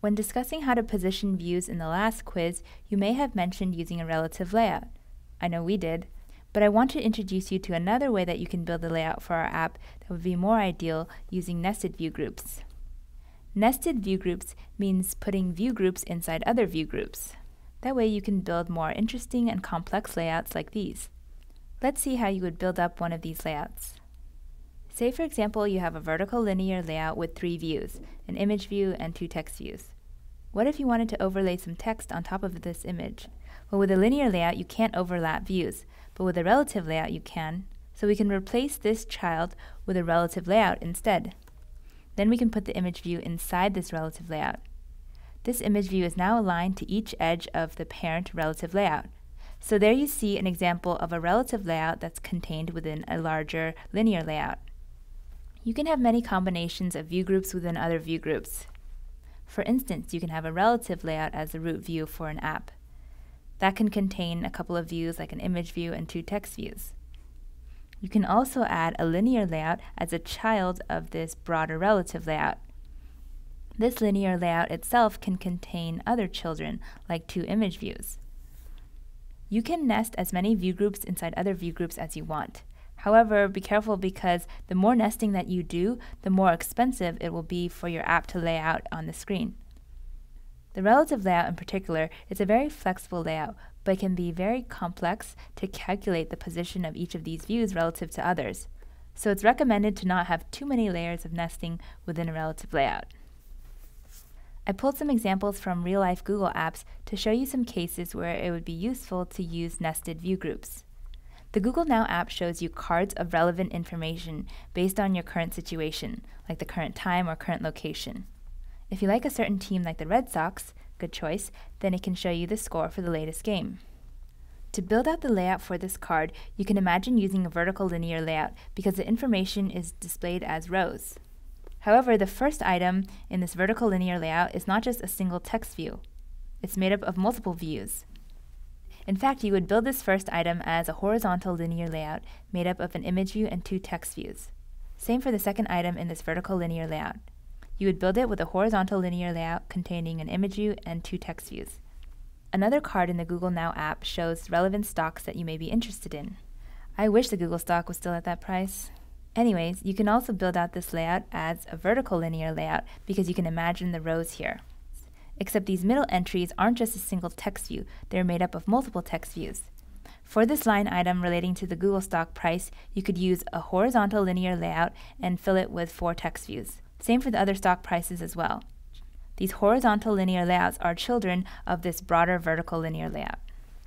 When discussing how to position views in the last quiz, you may have mentioned using a relative layout. I know we did. But I want to introduce you to another way that you can build a layout for our app that would be more ideal using nested view groups. Nested view groups means putting view groups inside other view groups. That way you can build more interesting and complex layouts like these. Let's see how you would build up one of these layouts. Say, for example, you have a vertical linear layout with 3 views, an image view and 2 text views. What if you wanted to overlay some text on top of this image? Well, with a linear layout, you can't overlap views, but with a relative layout, you can. So we can replace this child with a relative layout instead. Then we can put the image view inside this relative layout. This image view is now aligned to each edge of the parent relative layout. So there you see an example of a relative layout that's contained within a larger linear layout. You can have many combinations of view groups within other view groups. For instance, you can have a relative layout as the root view for an app. That can contain a couple of views like an image view and 2 text views. You can also add a linear layout as a child of this broader relative layout. This linear layout itself can contain other children, like 2 image views. You can nest as many view groups inside other view groups as you want. However, be careful because the more nesting that you do, the more expensive it will be for your app to lay out on the screen. The relative layout in particular is a very flexible layout, but can be very complex to calculate the position of each of these views relative to others. So it's recommended to not have too many layers of nesting within a relative layout. I pulled some examples from real-life Google apps to show you some cases where it would be useful to use nested view groups. The Google Now app shows you cards of relevant information based on your current situation, like the current time or current location. If you like a certain team like the Red Sox, good choice, then it can show you the score for the latest game. To build out the layout for this card, you can imagine using a vertical linear layout because the information is displayed as rows. However, the first item in this vertical linear layout is not just a single text view. It's made up of multiple views. In fact, you would build this first item as a horizontal linear layout made up of an image view and 2 text views. Same for the second item in this vertical linear layout. You would build it with a horizontal linear layout containing an image view and 2 text views. Another card in the Google Now app shows relevant stocks that you may be interested in. I wish the Google stock was still at that price. Anyways, you can also build out this layout as a vertical linear layout because you can imagine the rows here. Except these middle entries aren't just a single text view, they're made up of multiple text views. For this line item relating to the Google stock price, you could use a horizontal linear layout and fill it with 4 text views. Same for the other stock prices as well. These horizontal linear layouts are children of this broader vertical linear layout.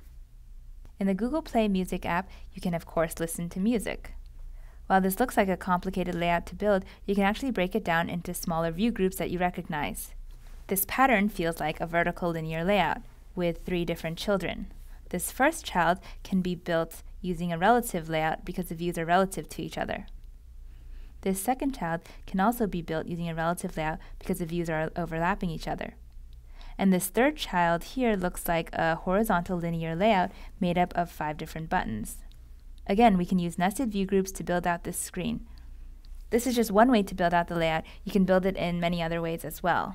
In the Google Play Music app, you can of course listen to music. While this looks like a complicated layout to build, you can actually break it down into smaller view groups that you recognize. This pattern feels like a vertical linear layout with 3 different children. This first child can be built using a relative layout because the views are relative to each other. This second child can also be built using a relative layout because the views are overlapping each other. And this third child here looks like a horizontal linear layout made up of 5 different buttons. Again, we can use nested view groups to build out this screen. This is just one way to build out the layout. You can build it in many other ways as well.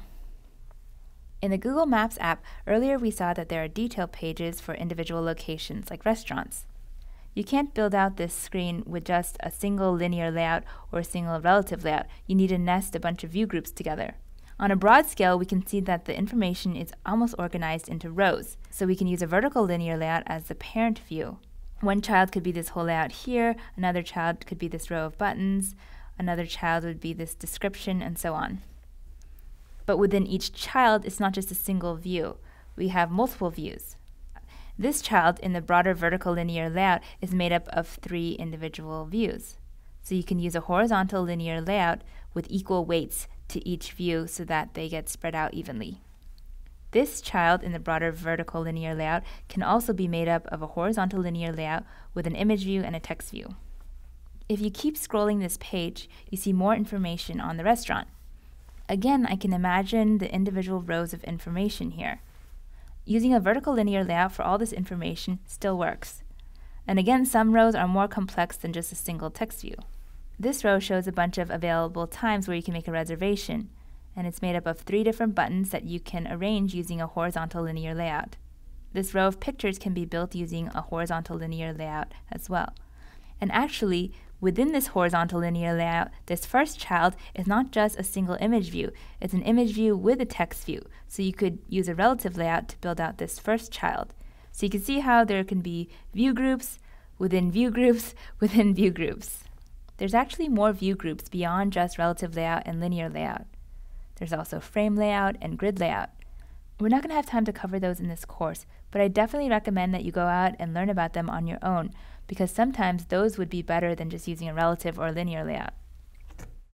In the Google Maps app, earlier we saw that there are detail pages for individual locations, like restaurants. You can't build out this screen with just a single linear layout or a single relative layout. You need to nest a bunch of view groups together. On a broad scale, we can see that the information is almost organized into rows, so we can use a vertical linear layout as the parent view. One child could be this whole layout here, another child could be this row of buttons, another child would be this description, and so on. But within each child, it's not just a single view. We have multiple views. This child in the broader vertical linear layout is made up of 3 individual views. So you can use a horizontal linear layout with equal weights to each view so that they get spread out evenly. This child in the broader vertical linear layout can also be made up of a horizontal linear layout with an image view and a text view. If you keep scrolling this page, you see more information on the restaurant. Again, I can imagine the individual rows of information here. Using a vertical linear layout for all this information still works. And again, some rows are more complex than just a single text view. This row shows a bunch of available times where you can make a reservation. and it's made up of 3 different buttons that you can arrange using a horizontal linear layout. This row of pictures can be built using a horizontal linear layout as well. And actually, within this horizontal linear layout, this first child is not just a single image view, it's an image view with a text view. So you could use a relative layout to build out this first child. So you can see how there can be view groups within view groups within view groups. There's actually more view groups beyond just relative layout and linear layout. There's also frame layout and grid layout. We're not going to have time to cover those in this course, but I definitely recommend that you go out and learn about them on your own, because sometimes those would be better than just using a relative or linear layout.